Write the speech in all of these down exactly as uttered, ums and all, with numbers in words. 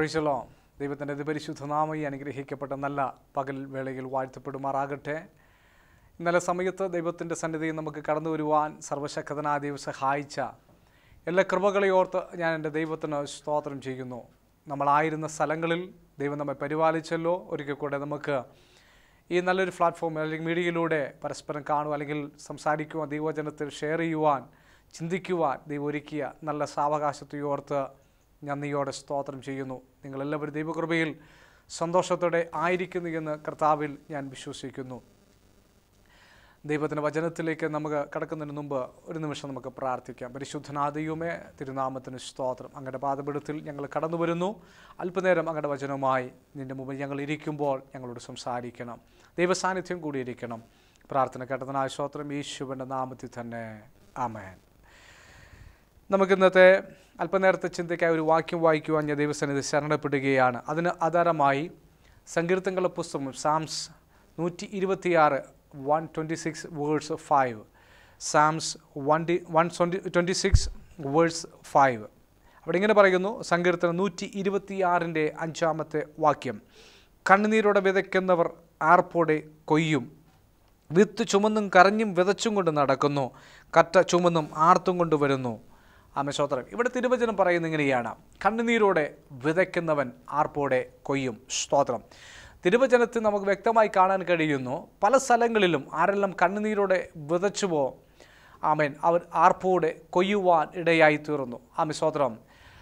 Praise the Lord. ദൈവത്തിൻ്റെ പരിശുദ്ധനാമം ഈ അനുഗ്രഹിക്കപ്പെട്ട നല്ല പകൽ വേളയിൽ വാഴ്ത്തപ്പെടുമാറാകട്ടെ. ഇന്നലെ സമയത്ത് ദൈവത്തിൻ്റെ സന്നിധിയിൽ നമുക്ക് കടന്നു വരുവാൻ സർവശക്തനായ ദൈവം സഹായിച്ച എല്ലാ കൃപകളെയും ഓർത്ത് ഞാൻ എൻ്റെ ദൈവത്തിന് സ്തോത്രം ചെയ്യുന്നു. നമ്മളായിരുന്ന സ്ഥലങ്ങളിൽ ദൈവം നമ്മെ പരിപാലിച്ചല്ലോ. ഒരിക്കൽ കൂടെ നമുക്ക് ഈ നല്ലൊരു പ്ലാറ്റ്ഫോം അല്ലെങ്കിൽ മീഡിയയിലൂടെ പരസ്പരം കാണുക അല്ലെങ്കിൽ സംസാരിക്കുവാൻ, ദൈവവചനത്തിൽ ഷെയർ ചെയ്യുവാൻ, ചിന്തിക്കുവാൻ ദൈവം ഒരുക്കിയ നല്ല സാവകാശത്തെ ഓർത്ത് നന്ദിയോടെ സ്തോത്രം ചെയ്യുന്നു. നിങ്ങളെല്ലാവരും ദൈവകൃപയിൽ സന്തോഷത്തോടെ ആയിരിക്കുന്നു എന്ന് കർത്താവിൽ ഞാൻ വിശ്വസിക്കുന്നു. ദൈവത്തിൻ്റെ വചനത്തിലേക്ക് നമുക്ക് കടക്കുന്നതിന് മുമ്പ് ഒരു നിമിഷം നമുക്ക് പ്രാർത്ഥിക്കാം. പരിശുദ്ധനായ ദൈവമേ, തിരുനാമത്തിന് സ്തോത്രം. അങ്ങയുടെ പാദപീഠത്തിൽ ഞങ്ങൾ കടന്നു വരുന്നു. അല്പനേരം അങ്ങയുടെ വചനവുമായി നിൻ്റെ മുമ്പിൽ ഞങ്ങൾ ഇരിക്കുമ്പോൾ ഞങ്ങളോട് സംസാരിക്കണം. ദൈവസാന്നിധ്യം കൂടിയിരിക്കണം. പ്രാർത്ഥന കേട്ടതിനായ സ്തോത്രം യേശുവിൻ്റെ നാമത്തിൽ തന്നെ. ആമേൻ. നമുക്കിന്നത്തെ അല്പനേരത്തെ ചിന്തയ്ക്കായി ഒരു വാക്യം വായിക്കുവാൻ ഞാൻ ദൈവസന്നിധി ശരണപ്പെടുകയാണ്. അതിന് ആധാരമായി സങ്കീർത്തനങ്ങളുടെ പുസ്തകം സാംസ് നൂറ്റി ഇരുപത്തിയാറ് one twenty six verse five Psalms one one twenty six verse five അവിടെ ഇങ്ങനെ പറയുന്നു. സങ്കീർത്തനം നൂറ്റി ഇരുപത്തിയാറിൻ്റെ അഞ്ചാമത്തെ വാക്യം: കണ്ണുനീരോടെ വിതയ്ക്കുന്നവർ ആർപ്പോടെ കൊയ്യും, വിത്ത് ചുമന്നും കരഞ്ഞും വിതച്ചും കൊണ്ട് നടക്കുന്നു, കറ്റ ചുമന്നും ആർത്തും കൊണ്ട് വരുന്നു. ആമേ സ്തോത്രം. ഇവിടെ തിരുവചനം പറയുന്നത് ഇങ്ങനെയാണ്: കണ്ണുനീരോടെ വിതയ്ക്കുന്നവൻ ആർപ്പോടെ കൊയ്യും. സ്തോത്രം. തിരുവചനത്തിൽ നമുക്ക് വ്യക്തമായി കാണാൻ കഴിയുന്നു, പല സ്ഥലങ്ങളിലും ആരെല്ലാം കണ്ണുനീരോടെ വിതച്ചുവോ ആമേൻ അവർ ആർപ്പോടെ കൊയ്യുവാൻ ഇടയായി തീർന്നു. ആമേ സ്തോത്രം.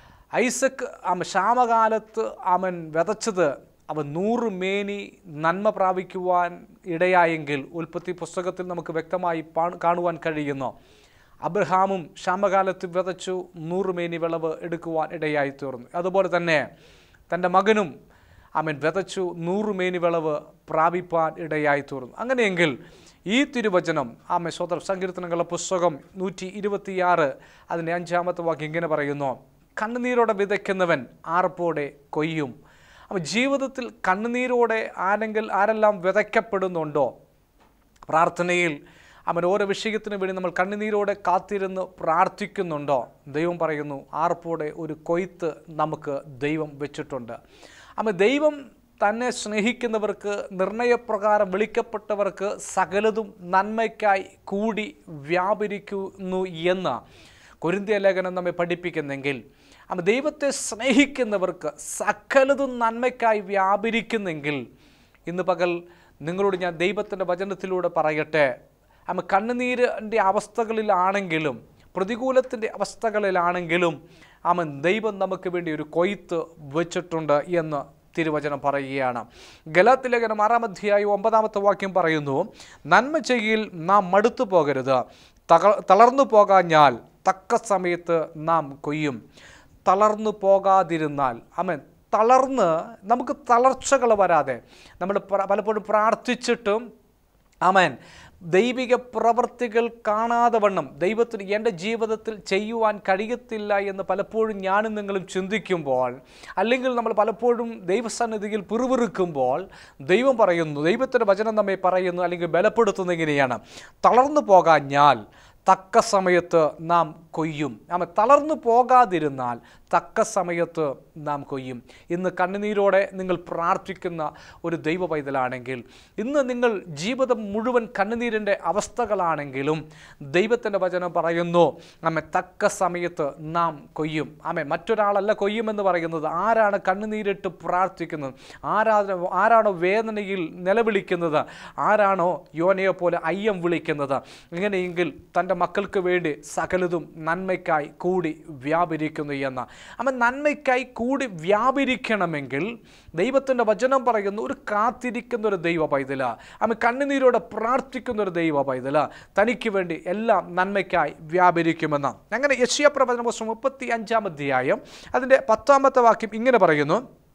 ഐസക് ആമ ക്ഷാമകാലത്ത് അവൻ വിതച്ചത് അവൻ നൂറ് മേനി നന്മ പ്രാപിക്കുവാൻ ഇടയായെങ്കിൽ ഉൽപ്പത്തി പുസ്തകത്തിൽ നമുക്ക് വ്യക്തമായി കാണുവാൻ കഴിയുന്നു. അബ്രഹാമും ക്ഷാമകാലത്ത് വിതച്ചു നൂറുമേനി വിളവ് എടുക്കുവാൻ ഇടയായി തീർന്നു. അതുപോലെ തന്നെ തൻ്റെ മകനും അവൻ വിതച്ചു നൂറുമേനി വിളവ് പ്രാപിപ്പാൻ ഇടയായി തീർന്നു. അങ്ങനെയെങ്കിൽ ഈ തിരുവചനം ആമേ സ്വതന്ത്ര സങ്കീർത്തനങ്ങളുടെ പുസ്തകം നൂറ്റി ഇരുപത്തിയാറ് അതിൻ്റെ അഞ്ചാമത്തെ വാക്യം ഇങ്ങനെ പറയുന്നു: കണ്ണുനീരോടെ വിതയ്ക്കുന്നവൻ ആർപ്പോടെ കൊയ്യും. അപ്പം ജീവിതത്തിൽ കണ്ണുനീരോടെ ആരെങ്കിൽ ആരെല്ലാം വിതയ്ക്കപ്പെടുന്നുണ്ടോ, പ്രാർത്ഥനയിൽ അവൻ ഓരോ വിഷയത്തിന് വേണ്ടി നമ്മൾ കണ്ണുനീരോടെ കാത്തിരുന്ന് പ്രാർത്ഥിക്കുന്നുണ്ടോ, ദൈവം പറയുന്നു ആർപ്പോടെ ഒരു കൊയ്ത്ത് നമുക്ക് ദൈവം വെച്ചിട്ടുണ്ട്. അപ്പം ദൈവം തന്നെ സ്നേഹിക്കുന്നവർക്ക്, നിർണയപ്രകാരം വിളിക്കപ്പെട്ടവർക്ക് സകലതും നന്മയ്ക്കായി കൂടി വ്യാപരിക്കുന്നു എന്ന് കൊരിന്ത്യ ലേഖനം നമ്മെ പഠിപ്പിക്കുന്നെങ്കിൽ, അപ്പം ദൈവത്തെ സ്നേഹിക്കുന്നവർക്ക് സകലതും നന്മയ്ക്കായി വ്യാപരിക്കുന്നെങ്കിൽ, ഇന്ന് പകൽ നിങ്ങളോട് ഞാൻ ദൈവത്തിൻ്റെ വചനത്തിലൂടെ പറയട്ടെ, അമ്മ കണ്ണുനീരിൻ്റെ അവസ്ഥകളിലാണെങ്കിലും പ്രതികൂലത്തിൻ്റെ അവസ്ഥകളിലാണെങ്കിലും അവൻ ദൈവം നമുക്ക് വേണ്ടി ഒരു കൊയ്ത്ത് വെച്ചിട്ടുണ്ട് എന്ന് തിരുവചനം പറയുകയാണ്. ഗലാത്യ ലേഖനം ആറാം അധ്യായം ഒമ്പതാമത്തെ വാക്യം പറയുന്നു: നന്മ ചെയ്യൽ നാം മടുത്തു പോകരുത്, തക തളർന്നു പോകാഞ്ഞാൽ തക്ക സമയത്ത് നാം കൊയ്യും. തളർന്നു പോകാതിരുന്നാൽ അമേൻ തളർന്ന് നമുക്ക് തളർച്ചകൾ വരാതെ നമ്മൾ പലപ്പോഴും പ്രാർത്ഥിച്ചിട്ടും ആമേൻ ദൈവിക പ്രവൃത്തികൾ കാണാതെ വണ്ണം ദൈവത്തിന് എൻ്റെ ജീവിതത്തിൽ ചെയ്യുവാൻ കഴിയത്തില്ല എന്ന് പലപ്പോഴും ഞാനും നിങ്ങളും ചിന്തിക്കുമ്പോൾ, അല്ലെങ്കിൽ നമ്മൾ പലപ്പോഴും ദൈവസന്നിധിയിൽ പിറുപിറുക്കുമ്പോൾ ദൈവം പറയുന്നു, ദൈവത്തിൻ്റെ വചനം നമ്മെ പറയുന്നു അല്ലെങ്കിൽ ബലപ്പെടുത്തുന്നത് എങ്ങനെയാണ്: തളർന്നു പോകാഞ്ഞാൽ തക്ക സമയത്ത് നാം കൊയ്യും. ആമ തളർന്നു പോകാതിരുന്നാൽ തക്ക സമയത്ത് നാം കൊയ്യും. ഇന്ന് കണ്ണുനീരോടെ നിങ്ങൾ പ്രാർത്ഥിക്കുന്ന ഒരു ദൈവ പൈതലാണെങ്കിൽ, ഇന്ന് നിങ്ങൾ ജീവിതം മുഴുവൻ കണ്ണുനീരിൻ്റെ അവസ്ഥകളാണെങ്കിലും ദൈവത്തിൻ്റെ വചനം പറയുന്നു ആമേ തക്ക സമയത്ത് നാം കൊയ്യും. ആമേ മറ്റൊരാളല്ല കൊയ്യുമെന്ന് പറയുന്നത്. ആരാണ് കണ്ണുനീരിട്ട് പ്രാർത്ഥിക്കുന്നത്, ആരാണ് ആരാണോ വേദനയിൽ നിലവിളിക്കുന്നത്, ആരാണോ യോനയെ പോലെ അയ്യം വിളിക്കുന്നത്, ഇങ്ങനെയെങ്കിൽ തൻ്റെ മക്കൾക്ക് വേണ്ടി സകലതും നന്മയ്ക്കായി കൂടി വ്യാപരിക്കുന്നു എന്ന്. അവൻ നന്മയ്ക്കായി കൂടി വ്യാപരിക്കണമെങ്കിൽ ദൈവത്തിൻ്റെ വചനം പറയുന്നു ഒരു കാത്തിരിക്കുന്ന ഒരു ദൈവ പൈതല, അവൻ കണ്ണുനീരോടെ പ്രാർത്ഥിക്കുന്ന ഒരു ദൈവ പൈതല തനിക്ക് വേണ്ടി എല്ലാം നന്മയ്ക്കായി വ്യാപരിക്കുമെന്ന്. അങ്ങനെ യെശയ്യാ പ്രവചന പുസ്തകം മുപ്പത്തി അഞ്ചാം അധ്യായം അതിൻ്റെ പത്താമത്തെ വാക്യം ഇങ്ങനെ പറയുന്നു: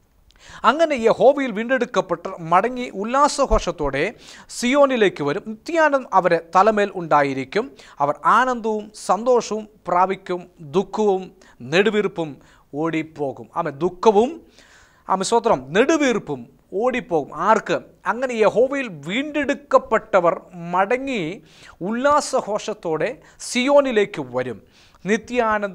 അങ്ങനെ യഹോവയിൽ വീണ്ടെടുക്കപ്പെട്ട് മടങ്ങി ഉല്ലാസഘോഷത്തോടെ സിയോനിലേക്ക് വരും. നിത്യാനന്ദം അവരെ തലമേൽ ഉണ്ടായിരിക്കും. അവർ ആനന്ദവും സന്തോഷവും പ്രാപിക്കും, ദുഃഖവും നെടുവീർപ്പും ഓടിപ്പോകും. ആമേ ദുഃഖവും ആമേ സ്തോത്രം നെടുവീർപ്പും ഓടിപ്പോകും. ആർക്ക്? അങ്ങനെ യഹോവയിൽ വീണ്ടെടുക്കപ്പെട്ടവർ മടങ്ങി ഉല്ലാസഘോഷത്തോടെ സിയോനിലേക്ക് വരും. നിത്യാനന്തരം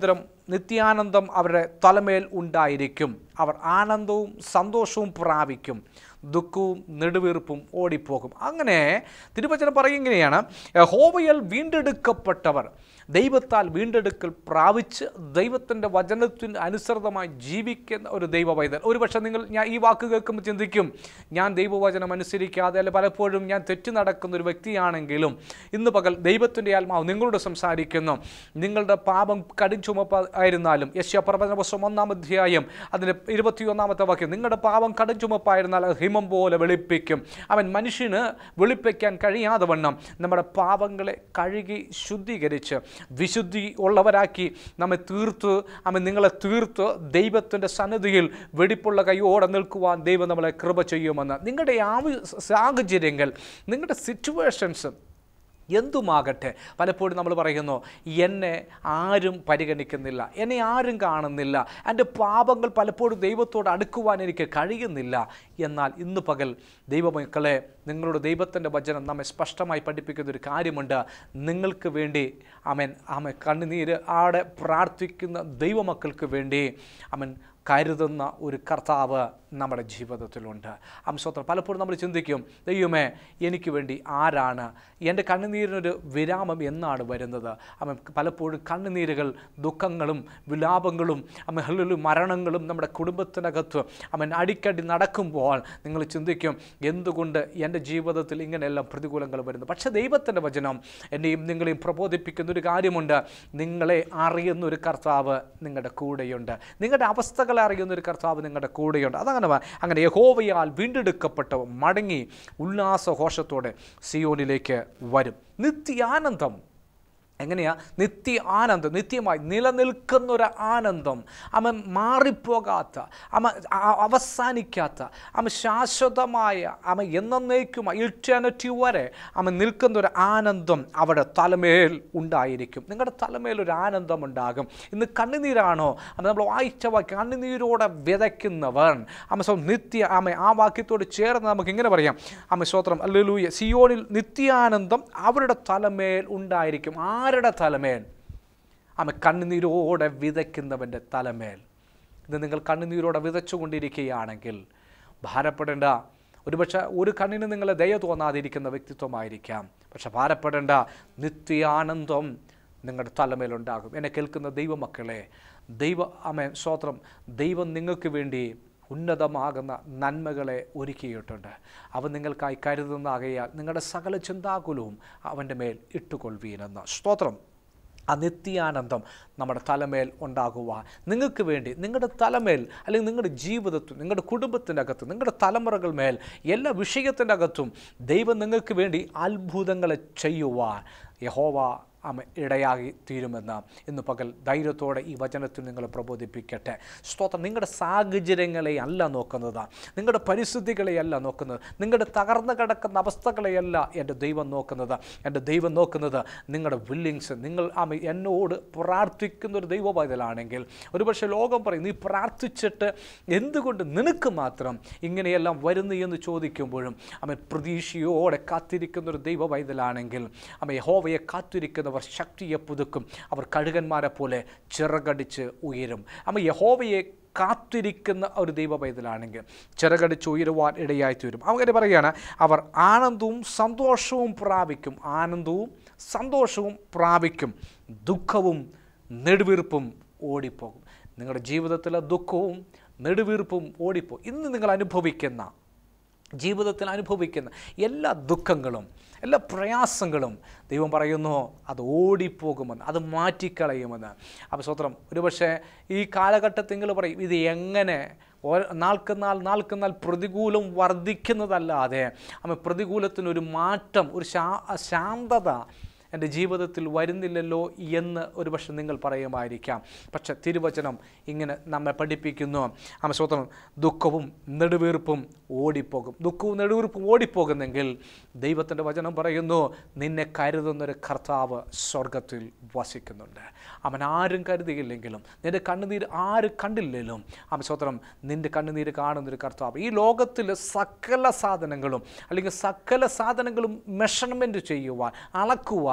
നിത്യാനന്ദം അവരുടെ തലമേൽ ഉണ്ടായിരിക്കും. അവർ ആനന്ദവും സന്തോഷവും പ്രാപിക്കും, ദുഃഖവും നെടുവീർപ്പും ഓടിപ്പോകും. അങ്ങനെ തിരുവചനം പറയുകയാണ്, യഹോവയാൽ വീണ്ടെടുക്കപ്പെട്ടവർ, ദൈവത്താൽ വീണ്ടെടുക്കൽ പ്രാപിച്ച് ദൈവത്തിൻ്റെ വചനത്തിന് അനുസൃതമായി ജീവിക്കുന്ന ഒരു ദൈവവൈതൽ. ഒരുപക്ഷെ നിങ്ങൾ ഞാൻ ഈ വാക്ക് കേൾക്കുമ്പോൾ ചിന്തിക്കും, ഞാൻ ദൈവവചനം അനുസരിക്കാതെ അല്ലെ പലപ്പോഴും ഞാൻ തെറ്റി നടക്കുന്ന ഒരു വ്യക്തിയാണെങ്കിലും ഇന്ന് പകൽ ദൈവത്തിൻ്റെ ആത്മാവ് നിങ്ങളോട് സംസാരിക്കുന്നു. നിങ്ങളുടെ പാപം കടുംചുമപ്പായിരുന്നാലും, യെശയ്യാ പ്രവചന പുസ്തകം ഒന്നാം അധ്യായം അതിൻ്റെ ഇരുപത്തിയൊന്നാമത്തെ വാക്യം, നിങ്ങളുടെ പാപം കടുംചുമപ്പായിരുന്നാൽ അത് ഹിമം പോലെ വെളുപ്പിക്കും. അവൻ മനുഷ്യന് വെളുപ്പിക്കാൻ കഴിയാതെ വണ്ണം നമ്മുടെ പാപങ്ങളെ കഴുകി ശുദ്ധീകരിച്ച് വിശുദ്ധി ഉള്ളവരാക്കി നമ്മെ തീർത്ത് അവൻ നിങ്ങളെ തീർത്ത് ദൈവത്തിൻ്റെ സന്നിധിയിൽ വെടിപ്പുള്ള കൈയോടെ നിൽക്കുവാൻ ദൈവം നമ്മളെ കൃപ ചെയ്യുമെന്ന്. നിങ്ങളുടെ ആവശ്യ സാഹചര്യങ്ങൾ, നിങ്ങളുടെ സിറ്റുവേഷൻസ് എന്തുമാകട്ടെ, പലപ്പോഴും നമ്മൾ പറയുന്നു, എന്നെ ആരും പരിഗണിക്കുന്നില്ല, എന്നെ ആരും കാണുന്നില്ല, എൻ്റെ പാപങ്ങൾ പലപ്പോഴും ദൈവത്തോട് അടുക്കുവാൻ എനിക്ക് കഴിയുന്നില്ല. എന്നാൽ ഇന്ന് പകൽ ദൈവമക്കളെ, നിങ്ങളുടെ ദൈവത്തിൻ്റെ വചനം നമ്മെ സ്പഷ്ടമായി പഠിപ്പിക്കുന്ന ഒരു കാര്യമുണ്ട്. നിങ്ങൾക്ക് വേണ്ടി അമൻ അമൻ കണ്ണുനീര് ആടെ പ്രാർത്ഥിക്കുന്ന ദൈവമക്കൾക്ക് വേണ്ടി അമൻ കരുതുന്ന ഒരു കർത്താവ് നമ്മുടെ ജീവിതത്തിലുണ്ട്. അംശോത്രം പലപ്പോഴും നമ്മൾ ചിന്തിക്കും, ദൈവമേ എനിക്ക് വേണ്ടി ആരാണ്, എൻ്റെ കണ്ണുനീരിനൊരു വിരാമം എന്നാണ് വരുന്നത്? അമ്മ പലപ്പോഴും കണ്ണുനീരുകൾ, ദുഃഖങ്ങളും വിലാപങ്ങളും അമ്മ മരണങ്ങളും നമ്മുടെ കുടുംബത്തിനകത്ത് അമ്മൻ അടിക്കടി നടക്കുമ്പോൾ നിങ്ങൾ ചിന്തിക്കും, എന്തുകൊണ്ട് എൻ്റെ ജീവിതത്തിൽ ഇങ്ങനെയെല്ലാം പ്രതികൂലങ്ങൾ വരുന്നു? പക്ഷേ ദൈവത്തിൻ്റെ വചനം എന്നെയും നിങ്ങളെയും പ്രബോധിപ്പിക്കുന്ന ഒരു കാര്യമുണ്ട്. നിങ്ങളെ അറിയുന്നൊരു കർത്താവ് നിങ്ങളുടെ കൂടെയുണ്ട്, നിങ്ങളുടെ അവസ്ഥകളെ അറിയുന്നൊരു കർത്താവ് നിങ്ങളുടെ കൂടെയുണ്ട്. അതങ്ങനെ അങ്ങനെ യഹോവയാൽ വീണ്ടെടുക്കപ്പെട്ടവർ മടങ്ങി ഉല്ലാസഘോഷത്തോടെ സിയോനിലേക്ക് വരും. നിത്യാനന്ദം എങ്ങനെയാ? നിത്യ ആനന്ദം, നിത്യമായി നിലനിൽക്കുന്നൊരു ആനന്ദം, അവൻ മാറിപ്പോകാത്ത, അവ അവസാനിക്കാത്ത, അവൻ ശാശ്വതമായ, അവൻ എന്നേക്കുമായി ഇറ്റേണിറ്റി വരെ അവൻ നിൽക്കുന്നൊരു ആനന്ദം അവിടെ തലമേൽ ഉണ്ടായിരിക്കും. നിങ്ങളുടെ തലമേലൊരു ആനന്ദം ഉണ്ടാകും. ഇന്ന് കണ്ണുനീരാണോ? അത് നമ്മൾ വായിച്ച വാക്യം, കണ്ണുനീരോടെ വിതയ്ക്കുന്നവൻ അമ്മ സ്വ നിത്യ അമ്മ ആ വാക്യത്തോട് ചേർന്ന് നമുക്ക് ഇങ്ങനെ പറയാം, അമ്മ സ്വത്രം ഹല്ലേലൂയ, സിയോനിൽ നിത്യാനന്ദം അവരുടെ തലമേൽ ഉണ്ടായിരിക്കും. ആരുടെ തലമേൽ? അമ്മ കണ്ണുനീരോടെ വിതയ്ക്കുന്നവൻ്റെ തലമേൽ. ഇത് നിങ്ങൾ കണ്ണുനീരോടെ വിതച്ചുകൊണ്ടിരിക്കുകയാണെങ്കിൽ ഭാരപ്പെടേണ്ട. ഒരുപക്ഷെ ഒരു കണ്ണിന് നിങ്ങളെ ദയ തോന്നാതിരിക്കുന്ന വ്യക്തിത്വമായിരിക്കാം, പക്ഷെ ഭാരപ്പെടേണ്ട, നിത്യാനന്ദം നിങ്ങളുടെ തലമേലുണ്ടാകും. എന്നെ കേൾക്കുന്ന ദൈവമക്കളെ, ദൈവ അമ്മ സ്തോത്രം, ദൈവം നിങ്ങൾക്ക് വേണ്ടി ഉന്നതമാകുന്ന നന്മകളെ ഒരുക്കിയിട്ടുണ്ട്. അവൻ നിങ്ങൾക്കായി കരുതുന്നതാകയാൽ നിങ്ങളുടെ സകല ചിന്താകുലവും അവൻ്റെ മേൽ ഇട്ടുകൊള്ളുവീനെന്ന്. സ്തോത്രം. ആ നിത്യാനന്ദം നമ്മുടെ തലമേൽ ഉണ്ടാകുവാൻ നിങ്ങൾക്ക് വേണ്ടി നിങ്ങളുടെ തലമേൽ, അല്ലെങ്കിൽ നിങ്ങളുടെ ജീവിതത്തിൽ, നിങ്ങളുടെ കുടുംബത്തിൻ്റെ അകത്ത്, നിങ്ങളുടെ തലമുറകൾ മേൽ, എല്ലാ വിഷയത്തിൻ്റെ അകത്തും ദൈവം നിങ്ങൾക്ക് വേണ്ടി അത്ഭുതങ്ങളെ ചെയ്യുവാൻ യഹോവ അമ്മ ഇടയായി തീരുമെന്ന് ഇന്ന് പകൽ ധൈര്യത്തോടെ ഈ വചനത്തിൽ നിങ്ങൾ പ്രബോധിപ്പിക്കട്ടെ. സ്തോത്രം. നിങ്ങളുടെ സാഹചര്യങ്ങളെ അല്ല നോക്കുന്നത്, നിങ്ങളുടെ പരിസ്ഥിതികളെയല്ല നോക്കുന്നത്, നിങ്ങളുടെ തകർന്നു കിടക്കുന്ന അവസ്ഥകളെയല്ല എൻ്റെ ദൈവം നോക്കുന്നത്. എൻ്റെ ദൈവം നോക്കുന്നത് നിങ്ങളുടെ വില്ലിങ്സ്. നിങ്ങൾ അമ്മ എന്നോട് പ്രാർത്ഥിക്കുന്നൊരു ദൈവപൈതലാണെങ്കിൽ, ഒരുപക്ഷെ ലോകം പറയും, നീ പ്രാർത്ഥിച്ചിട്ട് എന്തുകൊണ്ട് നിനക്ക് മാത്രം ഇങ്ങനെയെല്ലാം വരുന്നു എന്ന് ചോദിക്കുമ്പോഴും അമ്മ പ്രതീക്ഷയോടെ കാത്തിരിക്കുന്നൊരു ദൈവപൈതലാണെങ്കിൽ, അമ്മ യഹോവയെ കാത്തിരിക്കുന്ന അവർ ശക്തിയെ പുതുക്കും, അവർ കഴുകന്മാരെ പോലെ ചിറകടിച്ച് ഉയരും. അമ്മ യഹോവയെ കാത്തിരിക്കുന്ന ഒരു ദൈവപൈതലാണെങ്കിൽ ചിറകടിച്ച് ഉയരുവാൻ ഇടയായി തീരും. അങ്ങനെ പറയുകയാണ്, അവർ ആനന്ദവും സന്തോഷവും പ്രാപിക്കും. ആനന്ദവും സന്തോഷവും പ്രാപിക്കും, ദുഃഖവും നെടുവീർപ്പും ഓടിപ്പോകും. നിങ്ങളുടെ ജീവിതത്തിലെ ദുഃഖവും നെടുവീർപ്പും ഓടിപ്പോകും. ഇന്ന് നിങ്ങൾ അനുഭവിക്കുന്ന, ജീവിതത്തിൽ അനുഭവിക്കുന്ന എല്ലാ ദുഃഖങ്ങളും, എല്ലാ പ്രയാസങ്ങളും ദൈവം പറയുന്നു അത് ഓടിപ്പോകുമെന്ന്, അത് മാറ്റിക്കളയുമെന്ന്. അപ്പോൾ സ്തോത്രം. ഒരുപക്ഷെ ഈ കാലഘട്ടത്തിൽ നിങ്ങൾ പറയും, ഇത് എങ്ങനെ നാൾക്കുനാൾ നാൾക്കുനാൾ പ്രതികൂലം വർദ്ധിക്കുന്നതല്ലാതെ അമ്മ പ്രതികൂലത്തിനൊരു മാറ്റം, ഒരു ശാ ശാന്തത എൻ്റെ ജീവിതത്തിൽ വരുന്നില്ലല്ലോ എന്ന് ഒരുപക്ഷെ നിങ്ങൾ പറയുമായിരിക്കാം. പക്ഷെ തിരുവചനം ഇങ്ങനെ നമ്മെ പഠിപ്പിക്കുന്നു, അമ്മ സ്തോത്രം, ദുഃഖവും നെടുവീർപ്പും ഓടിപ്പോകും. ദുഃഖവും നെടുവീർപ്പും ഓടിപ്പോകുന്നെങ്കിൽ ദൈവത്തിൻ്റെ വചനം പറയുന്നു, നിന്നെ കരുതുന്നൊരു കർത്താവ് സ്വർഗത്തിൽ വസിക്കുന്നുണ്ട്. അവൻ ആരും കരുതിയില്ലെങ്കിലും, നിൻ്റെ കണ്ണുനീര് ആര് കണ്ടില്ലെങ്കിലും, അമ്മ സ്തോത്രം, നിൻ്റെ കണ്ണുനീര് കാണുന്നൊരു കർത്താവ്. ഈ ലോകത്തിൽ സകല സാധനങ്ങളും, അല്ലെങ്കിൽ സകല സാധനങ്ങളും മെഷർമെൻറ്റ് ചെയ്യുവാൻ, അളക്കുവാൻ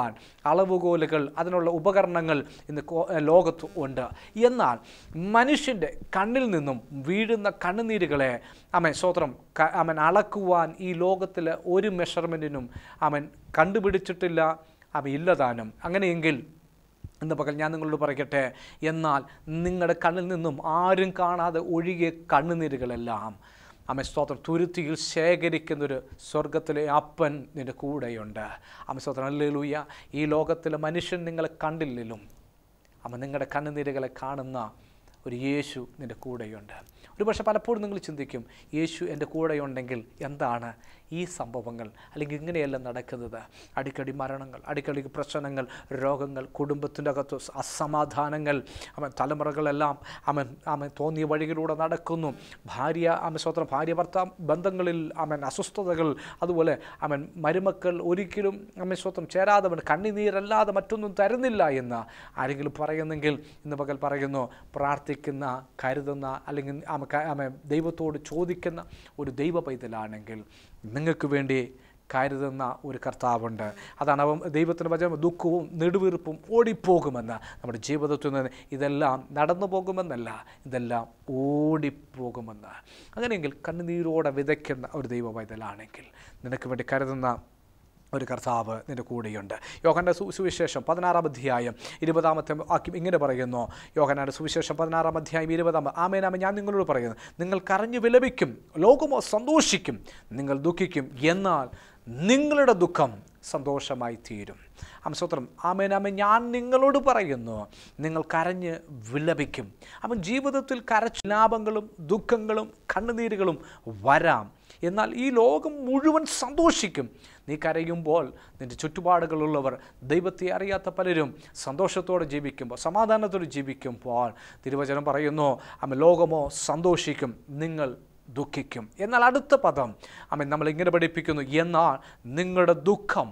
അളക്കുവാൻ അളവുകോലുകൾ, അതിനുള്ള ഉപകരണങ്ങൾ ഇന്ന് ലോകത്ത് ഉണ്ട്. എന്നാൽ മനുഷ്യൻ്റെ കണ്ണിൽ നിന്നും വീഴുന്ന കണ്ണുനീരുകളെ അവൻ സ്വത്രം അവൻ അളക്കുവാൻ ഈ ലോകത്തിൽ ഒരു മെഷർമെൻറ്റിനും അവൻ കണ്ടുപിടിച്ചിട്ടില്ല, അവൻ ഇല്ലതാനും. അങ്ങനെയെങ്കിൽ ഇന്ന് പകൽ ഞാൻ നിങ്ങളോട് പറയട്ടെ, എന്നാൽ നിങ്ങളുടെ കണ്ണിൽ നിന്നും ആരും കാണാതെ ഒഴുകിയ കണ്ണുനീരുകളെല്ലാം അമ്മ സ്തോത്രം തുരുത്തിയിൽ ശേഖരിക്കുന്നൊരു സ്വർഗത്തിലെ അപ്പൻ നിൻ്റെ കൂടെയുണ്ട്. അമ്മ സ്തോത്രം ഹല്ലേലൂയ. ഈ ലോകത്തിലെ മനുഷ്യൻ നിങ്ങളെ കണ്ടില്ലെങ്കിലും അമ്മ നിങ്ങളുടെ കണ്ണുനീരുകളെ കാണുന്ന ഒരു യേശു നിൻ്റെ കൂടെയുണ്ട്. ഒരു പക്ഷേ പലപ്പോഴും നിങ്ങൾ ചിന്തിക്കും, യേശു എൻ്റെ കൂടെയുണ്ടെങ്കിൽ എന്താണ് ഈ സംഭവങ്ങൾ അല്ലെങ്കിൽ ഇങ്ങനെയെല്ലാം നടക്കുന്നത്? അടിക്കടി മരണങ്ങൾ, അടിക്കടി പ്രശ്നങ്ങൾ, രോഗങ്ങൾ, കുടുംബത്തിൻ്റെ അകത്ത് അസമാധാനങ്ങൾ, അവൻ തലമുറകളെല്ലാം അവൻ അവൻ തോന്നിയ വഴികളിലൂടെ നടക്കുന്നു. ഭാര്യ അവൻ സ്വന്തം ഭാര്യ ഭർത്താവ് ബന്ധങ്ങളിൽ അവൻ അസ്വസ്ഥതകൾ, അതുപോലെ അവൻ മരുമക്കൾ ഒരിക്കലും അവൻ സ്വന്തം ചേരാതവൻ കണ്ണുനീരല്ലാതെ മറ്റൊന്നും തരുന്നില്ല എന്ന് ആരെങ്കിലും പറയുന്നെങ്കിൽ ഇന്ന് പകൽ പറയുന്നു, പ്രാർത്ഥിക്കുന്ന, കരുതുന്ന, അല്ലെങ്കിൽ അവൻ ദൈവത്തോട് ചോദിക്കുന്ന ഒരു ദൈവ പൈതലാണെങ്കിൽ നിങ്ങൾക്ക് വേണ്ടി കരുതുന്ന ഒരു കർത്താവുണ്ട്. അതാണ് അവൻ ദൈവത്തിൻ്റെ വചനം, ദുഃഖവും നെടുവീർപ്പും ഓടിപ്പോകുമെന്ന്. നമ്മുടെ ജീവിതത്തിൽ നിന്ന് ഇതെല്ലാം നടന്നു പോകുമെന്നല്ല, ഇതെല്ലാം ഓടിപ്പോകുമെന്ന്. അങ്ങനെയെങ്കിൽ കണ്ണുനീരോടെ വിതയ്ക്കുന്ന ഒരു ദൈവ പൈതലാണെങ്കിൽ നിനക്ക് വേണ്ടി കരുതുന്ന ഒരു കർത്താവ് നിൻ്റെ കൂടെയുണ്ട്. യോഹന്നാന്റെ സുവിശേഷം പതിനാറാം അധ്യായം ഇരുപതാമത്തെ വാക്യം ഇങ്ങനെ പറയുന്നു. യോഹന്നാന്റെ സുവിശേഷം പതിനാറാം അധ്യായം ഇരുപതാം ആമേൻ ആമേൻ ഞാൻ നിങ്ങളോട് പറയുന്നു, നിങ്ങൾ കരഞ്ഞു വിലപിക്കും, ലോകമോ സന്തോഷിക്കും, നിങ്ങൾ ദുഃഖിക്കും, എന്നാൽ നിങ്ങളുടെ ദുഃഖം സന്തോഷമായി തീരും. അംസ്തോത്രം ആമേൻ ആമേൻ ഞാൻ നിങ്ങളോട് പറയുന്നു, നിങ്ങൾ കരഞ്ഞ് വിലപിക്കും. അവൻ ജീവിതത്തിൽ കരച്ച് ലാഭങ്ങളും ദുഃഖങ്ങളും കണ്ണുനീരുകളും വരാം, എന്നാൽ ഈ ലോകം മുഴുവൻ സന്തോഷിക്കും. നീ കരയുമ്പോൾ നിൻ്റെ ചുറ്റുപാടുകളുള്ളവർ, ദൈവത്തെ അറിയാത്ത പലരും സന്തോഷത്തോടെ ജീവിക്കുമ്പോൾ, സമാധാനത്തോടെ ജീവിക്കുമ്പോൾ തിരുവചനം പറയുന്നു, അമ്മ ലോകമോ സന്തോഷിക്കും, നിങ്ങൾ ദുഃഖിക്കും. എന്നാൽ അടുത്ത പദം അമ്മ നമ്മളിങ്ങനെ പഠിപ്പിക്കുന്നു, എന്നാൽ നിങ്ങളുടെ ദുഃഖം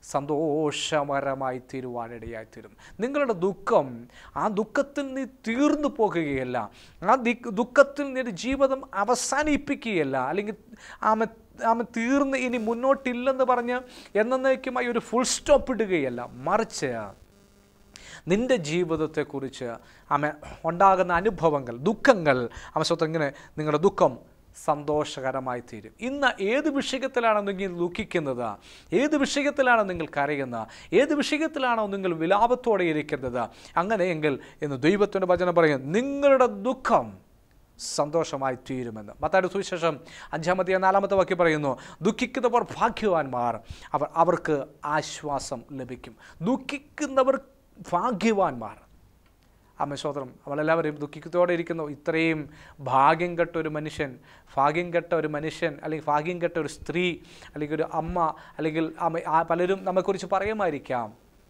സന്തോഷകരമായി തീരുവാനിടയായിത്തീരും. നിങ്ങളുടെ ദുഃഖം, ആ ദുഃഖത്തിൽ നീ തീർന്നു പോകുകയല്ല, ആ ദുഃഖത്തിൽ നിന്റെ ജീവിതം അവസാനിപ്പിക്കുകയല്ല, അല്ലെങ്കിൽ ആമ ആമ തീർന്ന് ഇനി മുന്നോട്ടില്ലെന്ന് പറഞ്ഞ് എന്നേക്കുമായി ഒരു ഫുൾ സ്റ്റോപ്പ് ഇടുകയല്ല, മറിച്ച് നിൻ്റെ ജീവിതത്തെക്കുറിച്ച് ആമ ഉണ്ടാകുന്ന അനുഭവങ്ങൾ, ദുഃഖങ്ങൾ ആമ സ്വത്തം ഇങ്ങനെ നിങ്ങളുടെ ദുഃഖം സന്തോഷകരമായി തീരും. ഇന്ന് ഏത് വിഷയത്തിലാണോ നിങ്ങൾ ദുഃഖിക്കുന്നത്, ഏത് വിഷയത്തിലാണോ നിങ്ങൾ കരയുന്നത്, ഏത് വിഷയത്തിലാണോ നിങ്ങൾ വിലാപത്തോടെ ഇരിക്കുന്നത്, അങ്ങനെയെങ്കിൽ ഇന്ന് ദൈവത്തിൻ്റെ വചനം പറയും, നിങ്ങളുടെ ദുഃഖം സന്തോഷമായി തീരുമെന്ന്. മത്തായിയുടെ സുവിശേഷം അഞ്ചാമത്തെ നാലാമത്തെ വാക്യം പറയുന്നു, ദുഃഖിക്കുന്നവർ ഭാഗ്യവാന്മാർ, അവർ അവർക്ക് ആശ്വാസം ലഭിക്കും. ദുഃഖിക്കുന്നവർ ഭാഗ്യവാന്മാർ. അമ്മ സ്വതന്ത്രം അവളെല്ലാവരും ദുഃഖിക്കത്തോടെ ഇരിക്കുന്നു. ഇത്രയും ഭാഗ്യം കെട്ട ഒരു മനുഷ്യൻ, ഭാഗ്യം കെട്ട ഒരു മനുഷ്യൻ അല്ലെങ്കിൽ ഭാഗ്യം കെട്ട ഒരു സ്ത്രീ അല്ലെങ്കിൽ ഒരു അമ്മ അല്ലെങ്കിൽ അമ്മ പലരും നമ്മെക്കുറിച്ച് പറയുമായിരിക്കാം.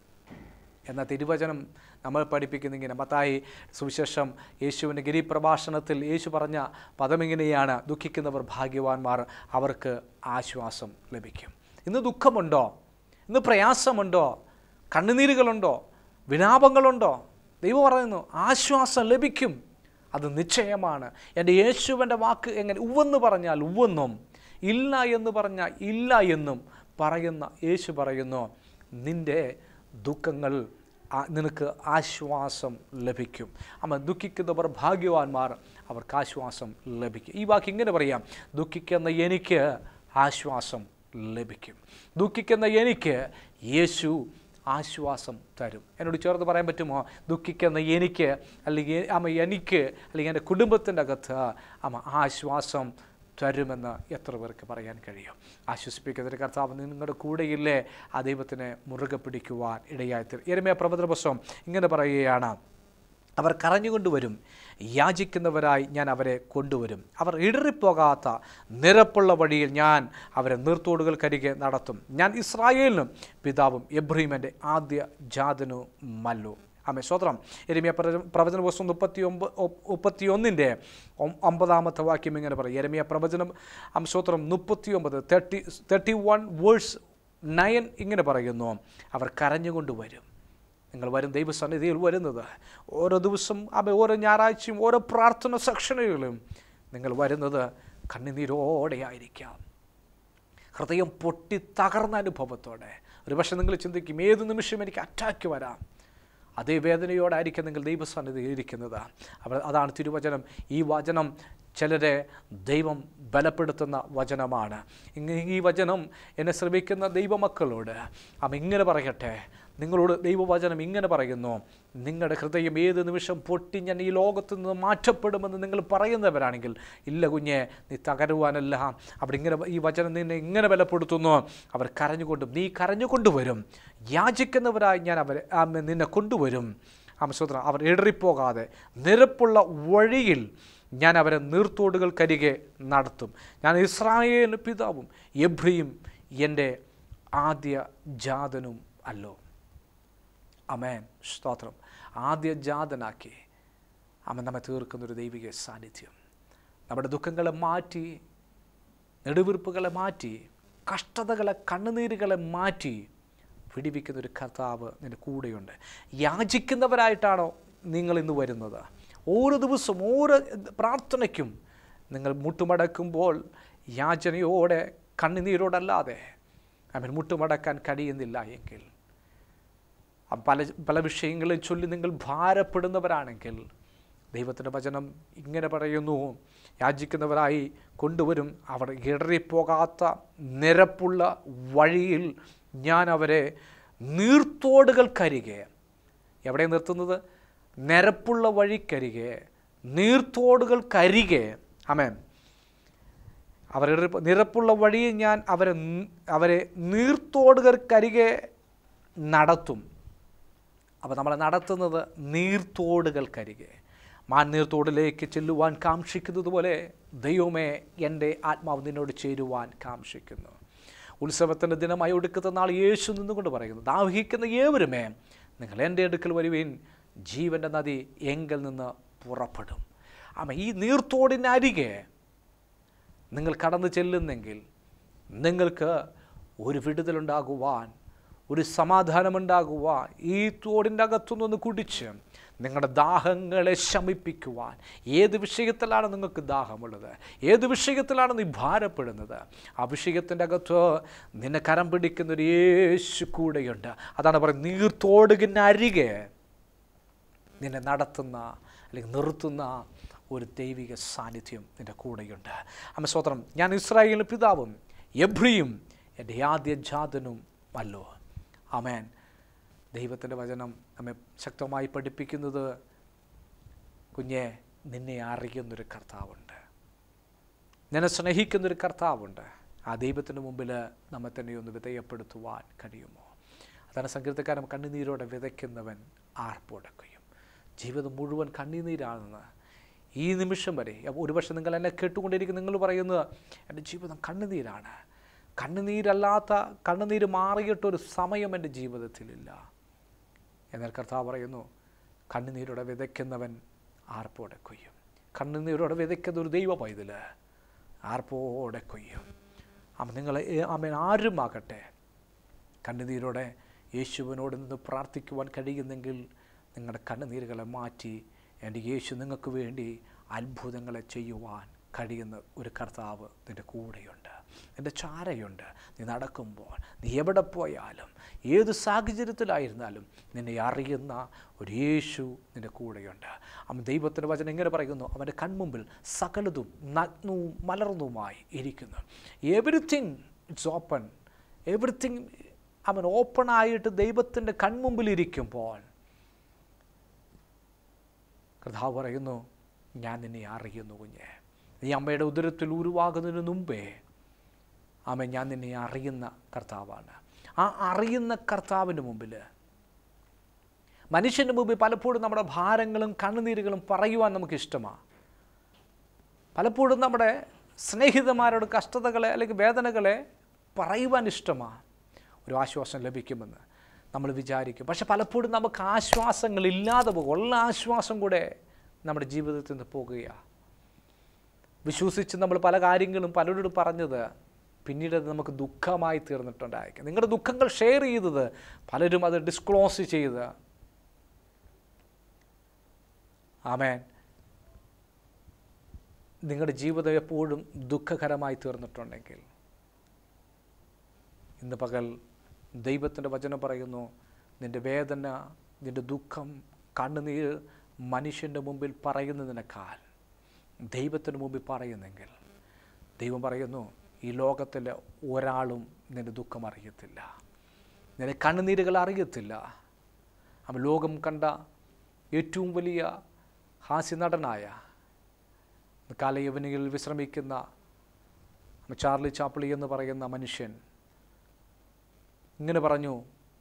എന്നാൽ തിരുവചനം നമ്മൾ പഠിപ്പിക്കുന്ന ഇങ്ങനെ, മത്തായി സുവിശേഷം യേശുവിൻ്റെ ഗിരിപ്രഭാഷണത്തിൽ യേശു പറഞ്ഞ പദമിങ്ങനെയാണ്, ദുഃഖിക്കുന്നവർ ഭാഗ്യവാന്മാർ, അവർക്ക് ആശ്വാസം ലഭിക്കും. ഇന്ന് ദുഃഖമുണ്ടോ? ഇന്ന് പ്രയാസമുണ്ടോ? കണ്ണുനീരുകളുണ്ടോ? വിലാപങ്ങളുണ്ടോ? ദൈവം പറയുന്നു ആശ്വാസം ലഭിക്കും, അത് നിശ്ചയമാണ്. എൻ്റെ യേശുവിൻ്റെ വാക്ക് എങ്ങനെ ഉവ്വെന്ന് പറഞ്ഞാൽ ഉവ്വെന്നും ഇല്ല എന്ന് പറഞ്ഞാൽ ഇല്ല എന്നും പറയുന്ന യേശു പറയുന്നു, നിൻ്റെ ദുഃഖങ്ങൾ നിനക്ക് ആശ്വാസം ലഭിക്കും. അമ്മ ദുഃഖിക്കുന്നവർ ഭാഗ്യവാന്മാർ, അവർക്ക് ആശ്വാസം ലഭിക്കും. ഈ വാക്ക് ഇങ്ങനെ പറയാം, ദുഃഖിക്കുന്ന എനിക്ക് ആശ്വാസം ലഭിക്കും. ദുഃഖിക്കുന്ന എനിക്ക് യേശു ആശ്വാസം തരും. എന്നോട് ചേർത്ത് പറയാൻ പറ്റുമോ? ദുഃഖിക്കുന്ന എനിക്ക് അല്ലെങ്കിൽ അമ്മ എനിക്ക് അല്ലെങ്കിൽ എൻ്റെ കുടുംബത്തിൻ്റെ അകത്ത് അമ്മ ആശ്വാസം തരുമെന്ന് എത്ര പേർക്ക് പറയാൻ കഴിയും? ആശ്വസിപ്പിക്കുന്നതിന് കർത്താവ് നിങ്ങളുടെ കൂടെയില്ലേ? ആ ദൈവത്തിനെ മുറുകെ പിടിക്കുവാൻ ഇടയായിത്തീരും. യെരമ്യാ പ്രവചന പുസ്തകം ഇങ്ങനെ പറയുകയാണ്, അവർ കരഞ്ഞുകൊണ്ടുവരും, യാചിക്കുന്നവരായി ഞാൻ അവരെ കൊണ്ടുവരും. അവർ ഇടറിപ്പോകാത്ത നിരപ്പുള്ള വഴിയിൽ ഞാൻ അവരെ നീർത്തോടുകൾക്കരികെ നടത്തും. ഞാൻ ഇസ്രായേലിനും പിതാവും എബ്രഹീമിൻ്റെ ആദ്യ ജാതനുമല്ലോ. ആമേൻ. സ്തോത്രം. യെരമ്യാ പ്രവചന പുസ്തകം മുപ്പത്തി ഒമ്പത് മുപ്പത്തി ഒന്നിൻ്റെ ഒമ്പതാമത്തെ വാക്യം ഇങ്ങനെ പറയും. യെരമ്യാ പ്രവചനം സ്തോത്രം മുപ്പത്തി ഒമ്പത് thirty thirty one verse nine ഇങ്ങനെ പറയുന്നു, അവർ കരഞ്ഞുകൊണ്ട് വരും. നിങ്ങൾ വരും ദൈവസന്നിധിയിൽ വരുന്നത് ഓരോ ദിവസം അവ ഓരോ ഞായറാഴ്ചയും ഓരോ പ്രാർത്ഥന സെക്ഷനുകളും നിങ്ങൾ വരുന്നത് കണ്ണുനീരോടെ ആയിരിക്കാം. ഹൃദയം പൊട്ടി തകർന്ന അനുഭവത്തോടെ. ഒരു പക്ഷേ നിങ്ങൾ ചിന്തിക്കും, ഏത് നിമിഷം എനിക്ക് അറ്റാക്ക് വരാം. അതേ വേദനയോടായിരിക്കും നിങ്ങൾ ദൈവസന്നിധിയിൽ ഇരിക്കുന്നത്. അവർ അതാണ് തിരുവചനം. ഈ വചനം ചിലരെ ദൈവം ബലപ്പെടുത്തുന്ന വചനമാണ്. ഈ വചനം എന്നെ ശ്രമിക്കുന്ന ദൈവമക്കളോട് അവൻ ഇങ്ങനെ പറയട്ടെ, നിങ്ങളോട് ദൈവവചനം ഇങ്ങനെ പറയുന്നു, നിങ്ങളുടെ ഹൃദയം ഏത് നിമിഷം പൊട്ടി ഞാൻ ഈ ലോകത്തു നിന്ന് മാറ്റപ്പെടുമെന്ന് നിങ്ങൾ പറയുന്നവരാണെങ്കിൽ, ഇല്ല കുഞ്ഞെ, നീ തകരുവാനല്ല. അവിടെ ഇങ്ങനെ ഈ വചനം നിന്നെ ഇങ്ങനെ ബലപ്പെടുത്തുന്നു. അവർ കരഞ്ഞുകൊണ്ടും നീ കരഞ്ഞുകൊണ്ടുവരും, യാചിക്കുന്നവരായി ഞാൻ അവരെ നിന്നെ കൊണ്ടുവരും. ആമസ്തോത്രം. അവർ ഇടറിപ്പോകാതെ നിരപ്പുള്ള വഴിയിൽ ഞാൻ അവരെ നീർത്തോടുകൾക്കരികെ നടത്തും. ഞാൻ ഇസ്രായേലിന് പിതാവും എബ്രിയും എൻ്റെ ആദ്യ ജാതനും അല്ലോ. അമേൻ. സ്തോത്രം. ആദ്യ ജാതനാക്കി അവൻ നമ്മെ തീർക്കുന്നൊരു ദൈവിക സാന്നിധ്യം. നമ്മുടെ ദുഃഖങ്ങളെ മാറ്റി, നെടുവീർപ്പുകളെ മാറ്റി, കഷ്ടതകളെ കണ്ണുനീരുകളെ മാറ്റി പിടിപ്പിക്കുന്നൊരു കർത്താവ് നിൻ്റെ കൂടെയുണ്ട്. യാചിക്കുന്നവരായിട്ടാണോ നിങ്ങൾ ഇന്ന് വരുന്നത്? ഓരോ ദിവസവും ഓരോ പ്രാർത്ഥനയ്ക്കും നിങ്ങൾ മുട്ടുമടക്കുമ്പോൾ യാചനയോടെ കണ്ണുനീരോടല്ലാതെ അവൻ മുട്ടുമടക്കാൻ കഴിയുന്നില്ല എങ്കിൽ, പല പല വിഷയങ്ങളെ ചൊല്ലി നിങ്ങൾ ഭാരപ്പെടുന്നവരാണെങ്കിൽ, ദൈവത്തിൻ്റെ വചനം ഇങ്ങനെ പറയുന്നു, യാചിക്കുന്നവരായി കൊണ്ടുവരും. അവർ ഇടറിപ്പോകാത്ത നിരപ്പുള്ള വഴിയിൽ ഞാൻ അവരെ നീർത്തോടുകൾക്കരികെ. എവിടെ നിർത്തുന്നത്? നിരപ്പുള്ള വഴിക്കരികെ, നീർത്തോടുകൾക്കരികെ. ആമേൻ. അവർ നിരപ്പുള്ള വഴിയിൽ ഞാൻ അവരെ അവരെ നീർത്തോടുകൾക്കരികെ നടത്തും. അപ്പോൾ നമ്മളെ നടത്തുന്നത് നീർത്തോടുകൾക്കരികെ. മാൻ നീർത്തോടിലേക്ക് ചെല്ലുവാൻ കാക്ഷിക്കുന്നത് പോലെ ദൈവമേ, എൻ്റെ ആത്മാവ് നിന്നോട് ചേരുവാൻ കാക്ഷിക്കുന്നു. ഉത്സവത്തിൻ്റെ ദിനമായി ഒടുക്കത്തെ നാൾ യേശു നിന്നുകൊണ്ട് പറയുന്നു, ദാഹിക്കുന്ന ഏവരുമേ നിങ്ങൾ എൻ്റെ അടുക്കൽ വരുവീൻ, ജീവൻ്റെ നദി എങ്കിൽ നിന്ന് പുറപ്പെടും. ആമ ഈ നീർത്തോടിനരികെ നിങ്ങൾ കടന്നു ചെല്ലുന്നെങ്കിൽ നിങ്ങൾക്ക് ഒരു വിടുതലുണ്ടാകുവാൻ, ഒരു സമാധാനമുണ്ടാകുവാൻ, ഈ തോടിൻ്റെ അകത്തുനിന്ന് കുടിച്ച് നിങ്ങളുടെ ദാഹങ്ങളെ ശമിപ്പിക്കുവാൻ. ഏത് വിഷയത്തിലാണ് നിങ്ങൾക്ക് ദാഹമുള്ളത്? ഏത് വിഷയത്തിലാണ് നീ ഭാരപ്പെടുന്നത്? ആ വിഷയത്തിൻ്റെ അകത്ത് നിന്നെ കരം പിടിക്കുന്നൊരു യേശു കൂടെയുണ്ട്. അതാണ് പറയുന്നത്, നീർത്തോടുകിനരികെ നിന്നെ നടത്തുന്ന അല്ലെങ്കിൽ നിർത്തുന്ന ഒരു ദൈവിക സാന്നിധ്യം നിൻ്റെ കൂടെയുണ്ട്. അമ്മ സ്തോത്രം. ഞാൻ ഇസ്രായേലിന് പിതാവും എബ്രിയും എൻ്റെ ആദ്യ ജാതനും അല്ലോ. ആമേൻ. ദൈവത്തിൻ്റെ വചനം നമ്മെ ശക്തമായി പഠിപ്പിക്കുന്നത്, കുഞ്ഞെ, നിന്നെ അറിയുന്നൊരു കർത്താവുണ്ട്, നിന്നെ സ്നേഹിക്കുന്നൊരു കർത്താവുണ്ട്. ആ ദൈവത്തിന് മുമ്പിൽ നമ്മെ തന്നെ ഒന്ന് വിധേയപ്പെടുത്തുവാൻ കഴിയുമോ? അതാണ് സങ്കീർത്തക്കാരൻ, കണ്ണുനീരോടെ വിതയ്ക്കുന്നവൻ ആർപ്പോടക്കുകയും. ജീവിതം മുഴുവൻ കണ്ണുനീരാണെന്ന് ഈ നിമിഷം വരെ. ഒരുപക്ഷെ നിങ്ങൾ എന്നെ കേട്ടുകൊണ്ടിരിക്കുന്ന നിങ്ങൾ പറയുന്നത്, എൻ്റെ ജീവിതം കണ്ണുനീരാണ്. കണ്ണുനീരല്ലാത്ത, കണ്ണുനീര് മാറിയിട്ടൊരു സമയം എൻ്റെ ജീവിതത്തിലില്ല. എന്നാൽ കർത്താവ് പറയുന്നു, കണ്ണുനീരോടെ വിതയ്ക്കുന്നവൻ ആർപ്പോടെ കൊയ്യും. കണ്ണുനീരോടെ വിതയ്ക്കുന്ന ഒരു ദൈവ പൈതൽ ആർപ്പോടെ കൊയ്യും. അമ്മ നിങ്ങൾ അമ്മ ആരുമാകട്ടെ, കണ്ണുനീരോടെ യേശുവിനോട് നിന്ന് പ്രാർത്ഥിക്കുവാൻ കഴിയുന്നെങ്കിൽ നിങ്ങളുടെ കണ്ണുനീരുകളെ മാറ്റി എൻ്റെ യേശു നിങ്ങൾക്ക് വേണ്ടി അത്ഭുതങ്ങളെ ചെയ്യുവാൻ കഴിയുന്ന ഒരു കർത്താവ് നിൻ്റെ കൂടെയുണ്ട്, നിൻ്റെ ചാരയുണ്ട്. നീ നടക്കുമ്പോൾ, നീ എവിടെ പോയാലും, ഏത് സാഹചര്യത്തിലായിരുന്നാലും നിന്നെ അറിയുന്ന ഒരു യേശു നിൻ്റെ കൂടെയുണ്ട്. അവൻ ദൈവത്തിൻ്റെ വചനം ഇങ്ങനെ പറയുന്നു, അവൻ്റെ കൺമുമ്പിൽ സകലതും നഗ്നവും മലർന്നുമായി ഇരിക്കുന്നു. Everything it's open. എവരിത്തിങ് അവൻ ഓപ്പണായിട്ട് ദൈവത്തിൻ്റെ കൺമുമ്പിലിരിക്കുമ്പോൾ കർത്താവ് പറയുന്നു, ഞാൻ നിന്നെ അറിയുന്നു കുഞ്ഞെ. നീ അമ്മയുടെ ഉദരത്തിൽ ഉരുവാകുന്നതിന് മുമ്പേ ആമേ ഞാൻ നിന്നെ അറിയുന്ന കർത്താവാണ്. ആ അറിയുന്ന കർത്താവിൻ്റെ മുമ്പിൽ, മനുഷ്യൻ്റെ മുമ്പിൽ പലപ്പോഴും നമ്മുടെ ഭാരങ്ങളും കണ്ണുനീരുകളും പറയുവാൻ നമുക്കിഷ്ടമാണ്. പലപ്പോഴും നമ്മുടെ സ്നേഹിതന്മാരോട് കഷ്ടതകളെ അല്ലെങ്കിൽ വേദനകളെ പറയുവാൻ ഇഷ്ടമാണ്. ഒരു ആശ്വാസം ലഭിക്കുമെന്ന് നമ്മൾ വിചാരിക്കും. പക്ഷെ പലപ്പോഴും നമുക്ക് ആശ്വാസങ്ങളില്ലാതെ പോകും. ഉള്ള ആശ്വാസം കൂടെ നമ്മുടെ ജീവിതത്തിൽ നിന്ന് പോകുകയാണ്. വിശ്വസിച്ച് നമ്മൾ പല കാര്യങ്ങളും പലരോടും പറഞ്ഞത് പിന്നീട് അത് നമുക്ക് ദുഃഖമായി തീർന്നിട്ടുണ്ടായിരിക്കും. നിങ്ങളുടെ ദുഃഖങ്ങൾ ഷെയർ ചെയ്തത് പലരും അത് ഡിസ്ക്ലോസ് ചെയ്ത്, ആമേൻ, നിങ്ങളുടെ ജീവിതം എപ്പോഴും ദുഃഖകരമായി തീർന്നിട്ടുണ്ടെങ്കിൽ ഇന്ന് പകൽ ദൈവത്തിൻ്റെ വചനം പറയുന്നു, നിൻ്റെ വേദന, നിൻ്റെ ദുഃഖം, കണ്ണുനീർ മനുഷ്യൻ്റെ മുമ്പിൽ പറയുന്നതിനേക്കാൾ ദൈവത്തിൻ്റെ മുമ്പിൽ പറയുന്നെങ്കിൽ ദൈവം പറയുന്നു, ഈ ലോകത്തിൽ ഒരാളും നിൻ്റെ ദുഃഖം അറിയത്തില്ല, നിൻ്റെ കണ്ണുനീരുകൾ അറിയത്തില്ല. അവൻ ലോകം കണ്ട ഏറ്റവും വലിയ ഹാസ്യനടനായ കാലയവനിയിൽ വിശ്രമിക്കുന്ന ചാർലി ചാപ്ലി എന്ന് പറയുന്ന മനുഷ്യൻ ഇങ്ങനെ പറഞ്ഞു,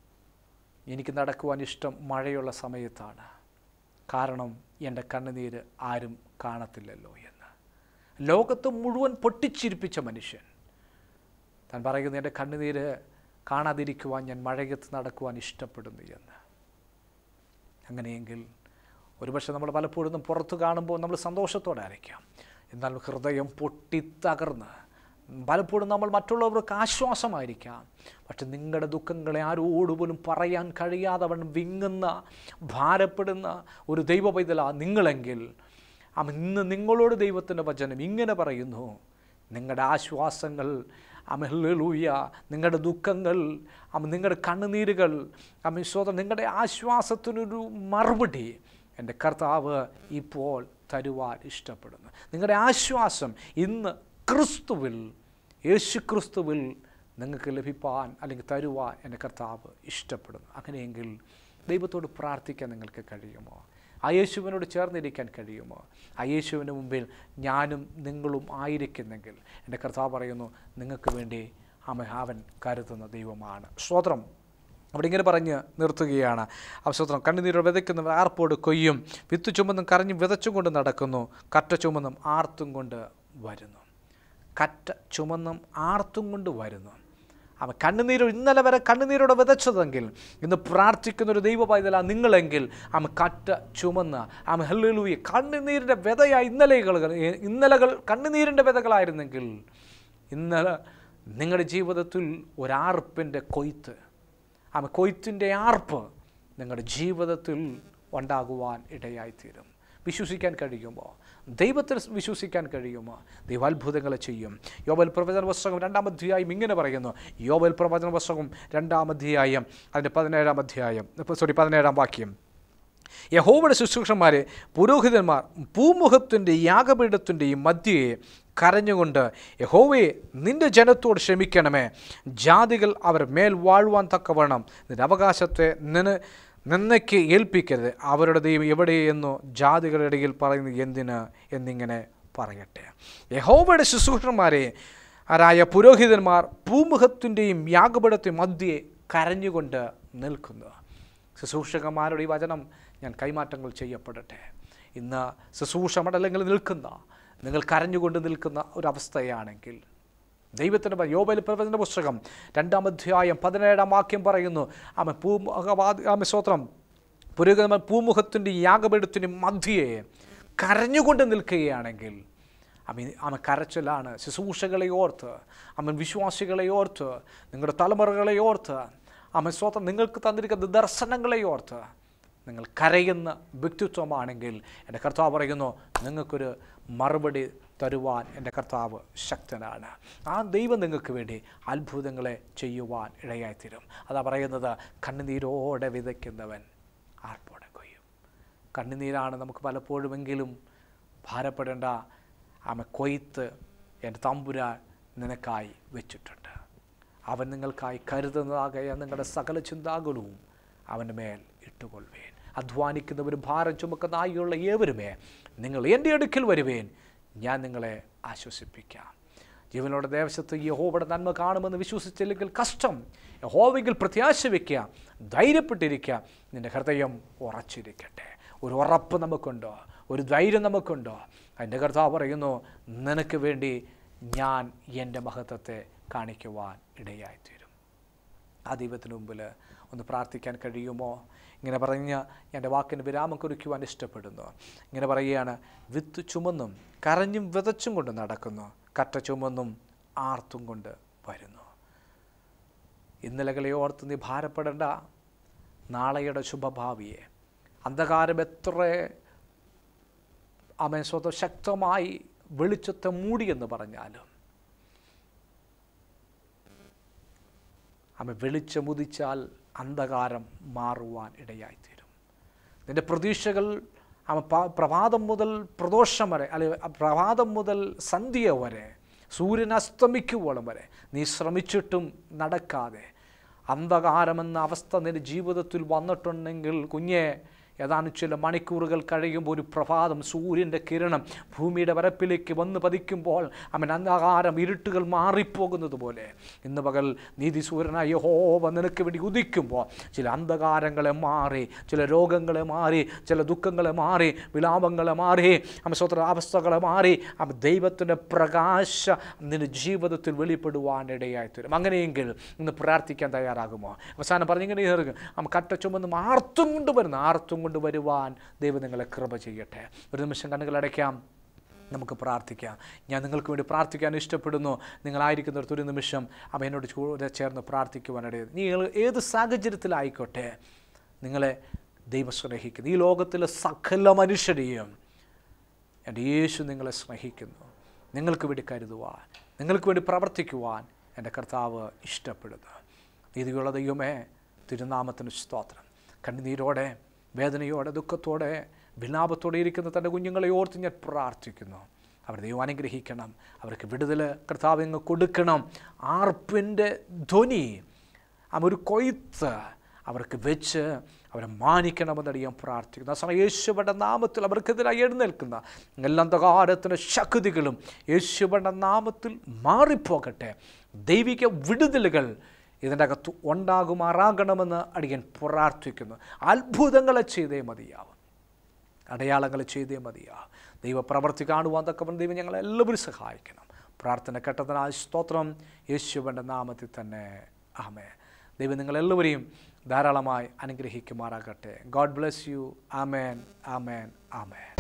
എനിക്ക് നടക്കുവാൻ ഇഷ്ടം മഴയുള്ള സമയത്താണ്, കാരണം എൻ്റെ കണ്ണുനീര് ആരും കാണത്തില്ലല്ലോ എന്ന്. ലോകത്ത് മുഴുവൻ പൊട്ടിച്ചിരിപ്പിച്ച മനുഷ്യൻ താൻ പറയുന്നു, എൻ്റെ കണ്ണുനീര് കാണാതിരിക്കുവാൻ ഞാൻ മഴയത്ത് നടക്കുവാൻ ഇഷ്ടപ്പെടുന്നു എന്ന്. അങ്ങനെയെങ്കിൽ ഒരുപക്ഷെ നമ്മൾ പലപ്പോഴും പുറത്ത് കാണുമ്പോൾ നമ്മൾ സന്തോഷത്തോടെ ആയിരിക്കാം, എന്നാൽ ഹൃദയം പൊട്ടിത്തകർന്ന് പലപ്പോഴും നമ്മൾ മറ്റുള്ളവർക്ക് ആശ്വാസമായിരിക്കാം. പക്ഷെ നിങ്ങളുടെ ദുഃഖങ്ങളെ ആരോടുപോലും പറയാൻ കഴിയാതവണ്ണം വിങ്ങുന്ന, ഭാരപ്പെടുന്ന ഒരു ദൈവ പൈതലാണ് നിങ്ങളെങ്കിൽ, ഇന്ന് നിങ്ങളോട് ദൈവത്തിൻ്റെ വചനം ഇങ്ങനെ പറയുന്നു, നിങ്ങളുടെ ആശ്വാസങ്ങൾ, ഹല്ലേലൂയ, നിങ്ങളുടെ ദുഃഖങ്ങൾ, നിങ്ങളുടെ കണ്ണുനീരുകൾ, സ്വതം നിങ്ങളുടെ ആശ്വാസത്തിനൊരു മറുപടി എൻ്റെ കർത്താവ് ഇപ്പോൾ തരുവാൻ ഇഷ്ടപ്പെടുന്നു. നിങ്ങളുടെ ആശ്വാസം ഇന്ന് ക്രിസ്തുവിൽ, യേശു ക്രിസ്തുവിൽ നിങ്ങൾക്ക് ലഭിപ്പാൻ അല്ലെങ്കിൽ തരുവാൻ എൻ്റെ കർത്താവ് ഇഷ്ടപ്പെടുന്നു. അങ്ങനെയെങ്കിൽ ദൈവത്തോട് പ്രാർത്ഥിക്കാൻ നിങ്ങൾക്ക് കഴിയുമോ? ആ യേശുവിനോട് ചേർന്നിരിക്കാൻ കഴിയുമോ? ആ യേശുവിന് മുമ്പിൽ ഞാനും നിങ്ങളും ആയിരിക്കുന്നെങ്കിൽ എൻ്റെ കർത്താവ് പറയുന്നു, നിങ്ങൾക്ക് വേണ്ടി അവൻ അവൻ കരുതുന്ന ദൈവമാണ്. സ്തോത്രം. അവിടെ ഇങ്ങനെ പറഞ്ഞ് നിർത്തുകയാണ്. അവസരം, കണ്ണുനീരോട് വിതയ്ക്കുന്നവർ ആർപ്പോട് കൊയ്യും, വിത്ത് ചുമന്നും കരഞ്ഞും വിതച്ചും കൊണ്ട് നടക്കുന്നു, കറ്റ ചുമന്നും ആർത്തും കൊണ്ട് വരുന്നു. കറ്റ ചുമന്നും ആർത്തും കൊണ്ട് വരുന്നു. അവൻ കണ്ണുനീരോ ഇന്നലെ വരെ കണ്ണുനീരോടെ വിതച്ചതെങ്കിൽ ഇന്ന് പ്രാർത്ഥിക്കുന്നൊരു ദൈവ പൈതലാണ് നിങ്ങളെങ്കിൽ അവൻ കറ്റ ചുമന്ന് അവൻ ഹല്ലേലൂയ കണ്ണുനീരിൻ്റെ വിതയായി ഇന്നലെകൾ ഇന്നലകൾ കണ്ണുനീരിൻ്റെ വിതകളായിരുന്നെങ്കിൽ ഇന്നലെ നിങ്ങളുടെ ജീവിതത്തിൽ ഒരാർപ്പിൻ്റെ കൊയ്ത്ത്, അവൻ കൊയ്ത്തിൻ്റെ ആർപ്പ് നിങ്ങളുടെ ജീവിതത്തിൽ ഉണ്ടാകുവാൻ ഇടയായിത്തീരും. വിശ്വസിക്കാൻ കഴിയുമോ? ദൈവത്തിൽ വിശ്വസിക്കാൻ കഴിയുമോ? ദൈവ അത്ഭുതങ്ങളെ ചെയ്യും. യോബേൽ പ്രവചന പുസ്തകം രണ്ടാം അധ്യായം ഇങ്ങനെ പറയുന്നു. യോബേൽ പ്രവചന പുസ്തകം രണ്ടാം അധ്യായം അതിൻ്റെ പതിനേഴാം അധ്യായം സോറി പതിനേഴാം വാക്യം, യഹോവയുടെ ശുശ്രൂഷന്മാരെ പുരോഹിതന്മാർ പൂമുഖത്തിൻ്റെ യാഗപീഠത്തിൻ്റെയും മധ്യയെ കരഞ്ഞുകൊണ്ട്, യഹോവേ നിൻ്റെ ജനത്തോട് ക്ഷമിക്കണമേ, ജാതികൾ അവർ മേൽ വാഴുവാൻ തക്കവണ്ണം നിൻ്റെ അവകാശത്തെ നിന് നിന്നയ്ക്ക് ഏൽപ്പിക്കരുത്, അവരുടെ ദൈവം എവിടെയെന്നോ ജാതികളുടെ ഇടയിൽ പറയുന്നത് എന്തിന് എന്നിങ്ങനെ പറയട്ടെ. യഹോവയുടെ ശുശ്രൂഷന്മാരെ ആരായ പുരോഹിതന്മാർ പൂമുഖത്തിൻ്റെയും യാഗപീഠത്തിൻ്റെയും മധ്യയെ കരഞ്ഞുകൊണ്ട് നിൽക്കുന്നു. ശുശ്രൂഷകന്മാരുടെ ഈ വചനം ഞാൻ കൈമാറ്റങ്ങൾ ചെയ്യപ്പെടട്ടെ. ഇന്ന് ശുശ്രൂഷ മണ്ഡലങ്ങളിൽ നിൽക്കുന്ന നിങ്ങൾ കരഞ്ഞുകൊണ്ട് നിൽക്കുന്ന ഒരവസ്ഥയാണെങ്കിൽ ദൈവത്തിൻ്റെ യോബേൽ പ്രവചന പുസ്തകം രണ്ടാം അധ്യായം പതിനേഴാം വാക്യം പറയുന്നു, ആമ പൂ ആമ സ്തോത്രം പുരോഹിതന്മാർ പൂമുഖത്തിൻ്റെ യാഗപീഠത്തിൻ്റെ മധ്യയെ കരഞ്ഞുകൊണ്ട് നിൽക്കുകയാണെങ്കിൽ അവൻ അവൻ കരച്ചിലാണ്. ശുശ്രൂഷകളെ ഓർത്ത്, അവൻ വിശ്വാസികളെ ഓർത്ത്, നിങ്ങളുടെ തലമുറകളെ ഓർത്ത്, അവൻ സ്വന്തം നിങ്ങൾക്ക് തന്നിരിക്കുന്ന ദർശനങ്ങളെ ഓർത്ത് നിങ്ങൾ കരയുന്ന വ്യക്തിത്വമാണെങ്കിൽ എൻ്റെ കർത്താവ് പറയുന്നു, നിങ്ങൾക്കൊരു മറുപടി തരുവാൻ എൻ്റെ കർത്താവ് ശക്തനാണ്. ആ ദൈവം നിങ്ങൾക്ക് വേണ്ടി അത്ഭുതങ്ങളെ ചെയ്യുവാൻ ഇടയായിത്തീരും. അതാ പറയുന്നത്, കണ്ണുനീരോടെ വിതയ്ക്കുന്നവൻ ആർപ്പോടെ കൊയ്യും. കണ്ണുനീരാണ് നമുക്ക് പലപ്പോഴുമെങ്കിലും ഭാരപ്പെടേണ്ട ആമ കൊയ്ത്ത് എൻ്റെ തമ്പുരാൻ നിനക്കായി വെച്ചിട്ടുണ്ട്. അവൻ നിങ്ങൾക്കായി കരുതുന്നതാകയ നിങ്ങളുടെ സകല ചിന്താകുലവും അവൻ്റെ മേൽ ഇട്ടുകൊള്ളുവേൻ. അധ്വാനിക്കുന്നവരും ഭാരം ചുമക്കുന്ന ആയുള്ള ഏവരുമേ നിങ്ങൾ എൻ്റെ അടുക്കൽ വരുവേൻ, ഞാൻ നിങ്ങളെ ആശ്വസിപ്പിക്കാം. ജീവനോടെ ദേശത്ത് യഹോവയുടെ നന്മ കാണുമെന്ന് വിശ്വസിച്ചില്ലെങ്കിൽ കഷ്ടം. യഹോവയിൽ പ്രത്യാശ വയ്ക്കുക, ധൈര്യപ്പെട്ടിരിക്കുക, നിൻ്റെ ഹൃദയം ഉറച്ചിരിക്കട്ടെ. ഒരു ഉറപ്പ് നമുക്കുണ്ടോ? ഒരു ധൈര്യം നമുക്കുണ്ടോ? എൻ്റെ കർത്താവ് പറയുന്നു, നിനക്ക് വേണ്ടി ഞാൻ എൻ്റെ മഹത്വത്തെ കാണിക്കുവാൻ ഇടയായിത്തീരും. ആ ദൈവത്തിന് മുമ്പിൽ ഒന്ന് പ്രാർത്ഥിക്കാൻ കഴിയുമോ? ഇങ്ങനെ പറഞ്ഞ് എൻ്റെ വാക്കിന് വിരാമം കുറിക്കുവാൻ ഇഷ്ടപ്പെടുന്നു. ഇങ്ങനെ പറയുകയാണ്, വിത്ത് ചുമന്നും കരഞ്ഞും വിതച്ചും കൊണ്ട് നടക്കുന്നു, കറ്റ ചുമന്നും ആർത്തും കൊണ്ട് വരുന്നു. ഇന്നലകളെ ഓർത്ത് നീ ഭാരപ്പെടേണ്ട. നാളെയുടെ ശുഭഭാവിയെ അന്ധകാരം എത്ര അവൻ സ്വതം ശക്തമായി വെളിച്ചത്തെ മൂടിയെന്ന് പറഞ്ഞാലും ആമേ വെളിച്ചമുദിച്ചാൽ അന്ധകാരം മാറുവാൻ ഇടയായിത്തീരും. നിൻ്റെ പ്രതീക്ഷകൾ ആമ പ്രഭാതം മുതൽ പ്രദോഷം വരെ, അല്ലെ പ്രഭാതം മുതൽ സന്ധ്യ വരെ, സൂര്യൻ അസ്തമിക്കുവോളം വരെ നീ ശ്രമിച്ചിട്ടും നടക്കാതെ അന്ധകാരമെന്ന അവസ്ഥ നിൻ്റെ ജീവിതത്തിൽ വന്നിട്ടുണ്ടെങ്കിൽ കുഞ്ഞെ, ഏതാനും ചില മണിക്കൂറുകൾ കഴിയുമ്പോൾ ഒരു പ്രഭാതം സൂര്യൻ്റെ കിരണം ഭൂമിയുടെ വരപ്പിലേക്ക് വന്ന് പതിക്കുമ്പോൾ അവൻ അന്ധകാരം ഇരുട്ടുകൾ മാറിപ്പോകുന്നത് പോലെ ഇന്ന് പകൽ നീതി സൂര്യനായ യഹോവ നിനക്ക് വേണ്ടി ഉദിക്കുമ്പോൾ ചില അന്ധകാരങ്ങളെ മാറി, ചില രോഗങ്ങളെ മാറി, ചില ദുഃഖങ്ങളെ മാറി, വിലാപങ്ങളെ മാറി, അമ്മ സ്വത്ര അവസ്ഥകളെ മാറി, അമ്മ ദൈവത്തിൻ്റെ പ്രകാശം നിൻ്റെ ജീവിതത്തിൽ വെളിപ്പെടുവാനിടയായി തീരും. അങ്ങനെയെങ്കിൽ ഇന്ന് പ്രാർത്ഥിക്കാൻ തയ്യാറാകുമോ? അവസാനം പറഞ്ഞിങ്ങനെ അമ്മ കട്ട ചുമന്ന് ആർത്തും കൊണ്ടുവരുന്ന ആർത്തും കൊണ്ട് വരുവാൻ ദൈവം നിങ്ങളെ കൃപ ചെയ്യട്ടെ. ഒരു നിമിഷം കണ്ണുകളടയ്ക്കാം, നമുക്ക് പ്രാർത്ഥിക്കാം. ഞാൻ നിങ്ങൾക്ക് വേണ്ടി പ്രാർത്ഥിക്കാൻ ഇഷ്ടപ്പെടുന്നു. നിങ്ങളായിരിക്കുന്നിടത്ത് ഒരു നിമിഷം അവ എന്നോട് കൂടെ ചേർന്ന് പ്രാർത്ഥിക്കുവാനിടയിൽ. നിങ്ങൾ ഏത് സാഹചര്യത്തിലായിക്കോട്ടെ, നിങ്ങളെ ദൈവം സ്നേഹിക്കുന്നു. ഈ ലോകത്തിലെ സകല മനുഷ്യരെയും എൻ്റെ യേശു നിങ്ങളെ സ്നേഹിക്കുന്നു. നിങ്ങൾക്ക് വേണ്ടി കരുതുവാൻ, നിങ്ങൾക്ക് വേണ്ടി പ്രവർത്തിക്കുവാൻ എൻ്റെ കർത്താവ് ഇഷ്ടപ്പെടുന്നു. നീതിയുള്ള ദൈവമേ, തിരുനാമത്തിന് സ്തോത്രം. കണ്ണുനീരോടെ, വേദനയോടെ, ദുഃഖത്തോടെ, വിലാപത്തോടെ ഇരിക്കുന്ന തൻ്റെ കുഞ്ഞുങ്ങളെ ഓർത്ത് ഞാൻ പ്രാർത്ഥിക്കുന്നു. അവർ ദൈവം അനുഗ്രഹിക്കണം. അവർക്ക് വിടുതൽ കർത്താവ് അങ്ങ് കൊടുക്കണം. ആർപ്പിൻ്റെ ധ്വനി, ഒരു കൊയ്ത്ത് അവർക്ക് വെച്ച് അവരെ മാനിക്കണമെന്ന് ഞാൻ പ്രാർത്ഥിക്കുന്നു. ആ സമയം യേശുവിൻ്റെ നാമത്തിൽ അവർക്കെതിരായി എഴുന്നേൽക്കുന്ന എല്ലാ അന്ധകാരത്തിൻ്റെ ശക്തികളും യേശുവിൻ്റെ നാമത്തിൽ മാറിപ്പോകട്ടെ. ദൈവിക വിടുതലുകൾ ഇതിൻ്റെ അകത്ത് ഉണ്ടാകുമാറാകണമെന്ന് അടിയൻ പ്രാർത്ഥിക്കുന്നു. അത്ഭുതങ്ങളെ ചെയ്തേ മതിയാവും, അടയാളങ്ങൾ ചെയ്തേ മതിയാവും. ദൈവപ്രവർത്തി കാണുവാൻ തക്കവണ്ണം ദൈവം ഞങ്ങളെല്ലാവരും സഹായിക്കണം. പ്രാർത്ഥന കേട്ടതിനായി സ്തോത്രം, യേശുവിൻ്റെ നാമത്തിൽ തന്നെ ആമേൻ. ദൈവം നിങ്ങളെല്ലാവരെയും ധാരാളമായി അനുഗ്രഹിക്കുമാറാകട്ടെ. God bless you. Amen, amen, amen.